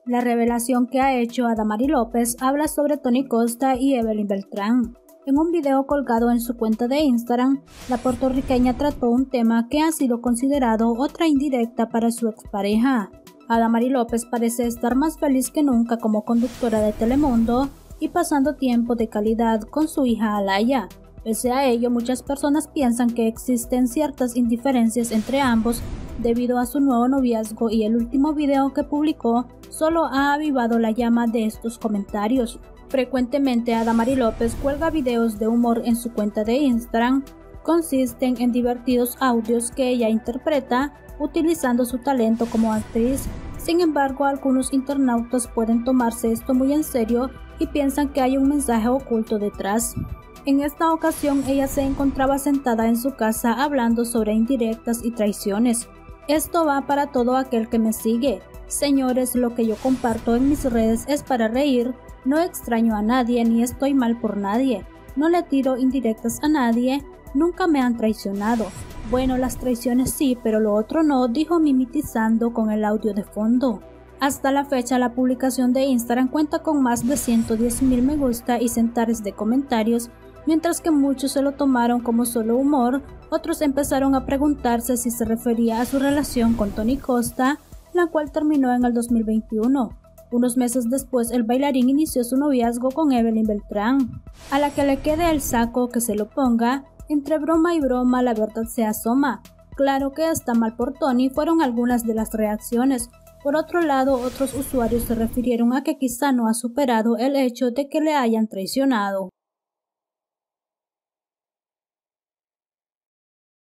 La revelación que ha hecho Adamari López habla sobre Tony Costa y Evelyn Beltrán. En un video colgado en su cuenta de Instagram, la puertorriqueña trató un tema que ha sido considerado otra indirecta para su expareja. Adamari López parece estar más feliz que nunca como conductora de Telemundo y pasando tiempo de calidad con su hija Alaya. Pese a ello, muchas personas piensan que existen ciertas indiferencias entre ambos debido a su nuevo noviazgo, y el último video que publicó solo ha avivado la llama de estos comentarios. Frecuentemente Adamari López cuelga videos de humor en su cuenta de Instagram. Consisten en divertidos audios que ella interpreta utilizando su talento como actriz. Sin embargo, algunos internautas pueden tomarse esto muy en serio y piensan que hay un mensaje oculto detrás. En esta ocasión ella se encontraba sentada en su casa hablando sobre indirectas y traiciones. Esto va para todo aquel que me sigue. Señores, lo que yo comparto en mis redes es para reír, no extraño a nadie ni estoy mal por nadie, no le tiro indirectas a nadie, nunca me han traicionado. Bueno, las traiciones sí, pero lo otro no, dijo mimetizando con el audio de fondo. Hasta la fecha, la publicación de Instagram cuenta con más de 110,000 me gusta y centenares de comentarios. Mientras que muchos se lo tomaron como solo humor, otros empezaron a preguntarse si se refería a su relación con Tony Costa, la cual terminó en el 2021. Unos meses después, el bailarín inició su noviazgo con Evelyn Beltrán. A la que le quede el saco, que se lo ponga. Entre broma y broma, la verdad se asoma. Claro que está mal por Tony, fueron algunas de las reacciones. Por otro lado, otros usuarios se refirieron a que quizá no ha superado el hecho de que le hayan traicionado.